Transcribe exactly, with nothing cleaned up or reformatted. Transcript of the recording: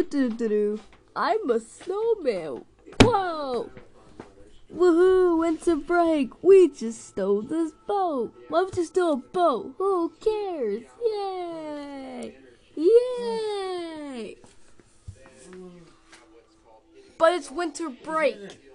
do do do. I'm a snowman. Whoa! Woohoo! Winter break. We just stole this boat. Why would you steal a boat? Who cares? Yay! Yay! But it's winter break.